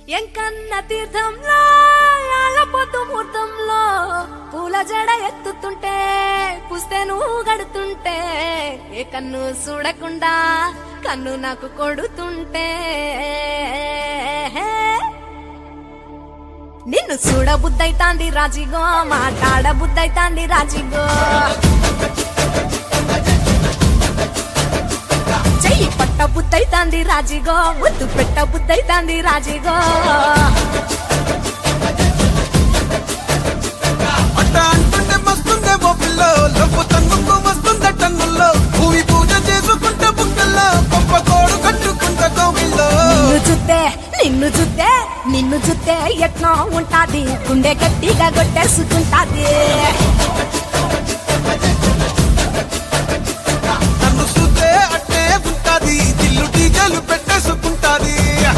ఎంకన్న తీర్థంలో ఆలపోతు ముహూర్తంలో పూల జడ ఎత్తుతుంటే పుస్తే నువ్వు గడుతుంటే ఏ కన్ను చూడకుండా కన్ను నాకు కొడుతుంటే నిన్ను చూడ బుద్ధైతాంది రాజిగో మాట్లాడ బుద్ధైతాంది రాజిగో చెయ్యి పట్ట బుద్ధైతాంది రాజిగో ముద్దు పెట్ట బుద్ధైతాంది రాజిగో అట్ట అంటుంటే మస్తుందే ఓ పిల్లో లవ్వు తన్నుకు వస్తుందే టన్నుల్లో భూమి పూజ చేసుకుంటే బుక్కల్లో గొప్ప కోడు కట్టుకుంటే కోవిల్లో నిన్ను చూస్తే ఎట్లా ఉంటాది గుండె గట్టిగా కొట్టేసుకుంటాది నన్ను చూస్తే అట్టే ఉంటాది దిల్లు డీజలు పెట్టేసుకుంటాది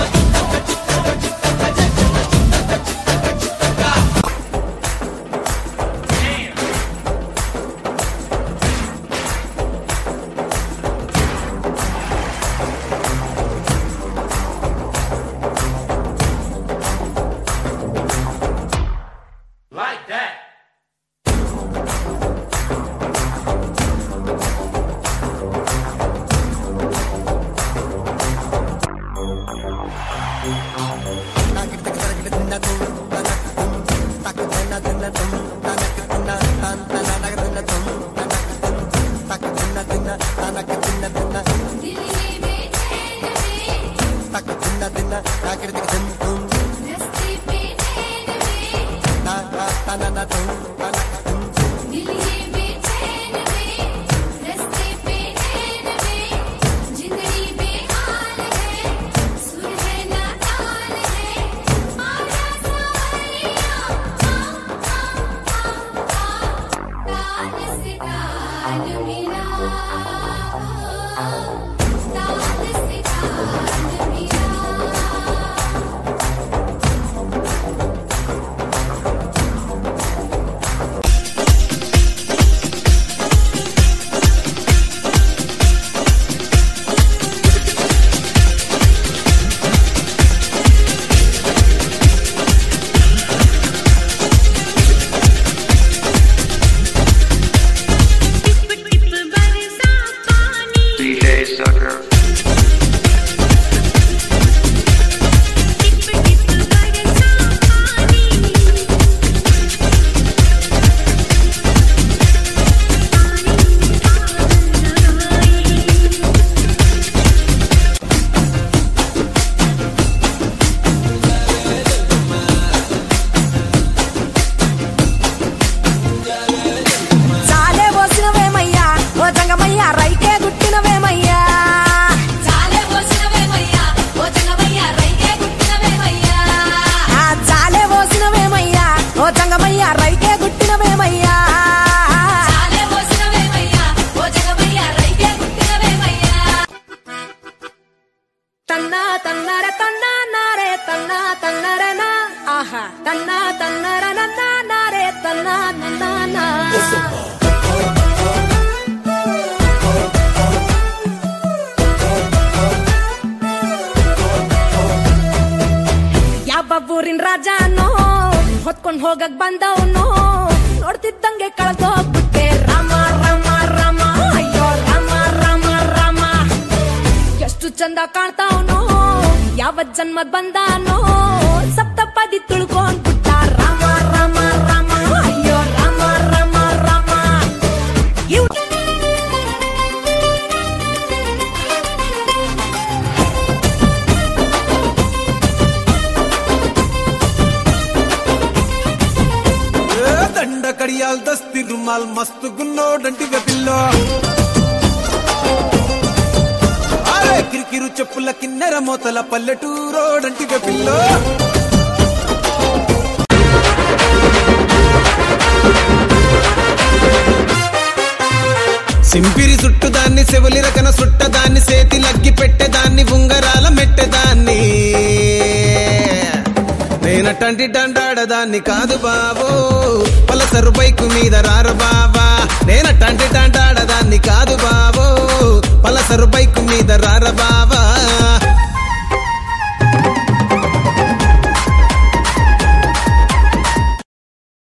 ಊರಿನ ರಾಜನೋ ಹೊತ್ಕೊಂಡ್ ಹೋಗಕ್ ಬಂದವನು ನೋಡ್ತಿದ್ದಂಗೆ ಕಳ್ದೋಗ್ಬಿಟ್ಟೆ ರಾಮ ರಾಮ ರಾಮ ಅಯ್ಯೋ ರಾಮ ರಾಮ ರಾಮ ಎಷ್ಟು ಚಂದ ಕಾಣ್ತಾವನು ಯಾವ ಜನ್ಮದ್ ಬಂದಾನೋ ಸಪ್ತಪದಿ ತುಳ್ಕೊಂಡ್ಬಿಟ್ಟ ರಾಮ ರಾಮ ರಾಮ ಅಯ್ಯೋ ರಾಮ ರಾಮ ರಾಮ దండ కడియాల్ దస్తి రుమాల్ మస్తు గున్నోడంటివే పిల్లో అరే కిరికిరు చెప్పుల కిన్నెర మోతల పల్లెటూరోడంటివే పిల్లో సింపిరి సుట్టుదాన్ని సెవలి రకన సుట్టదాన్ని సేతి లగ్గి పెట్టేదాన్ని ఉంగరాల మెట్టేదాన్ని నేనటంటి డండాడదాన్ని కాదు బాబో పలసరు బైకు మీద రారు బాబా నేనటంటి డండాడదాన్ని కాదు బాబో పలసరు బైకు మీద రార బాబా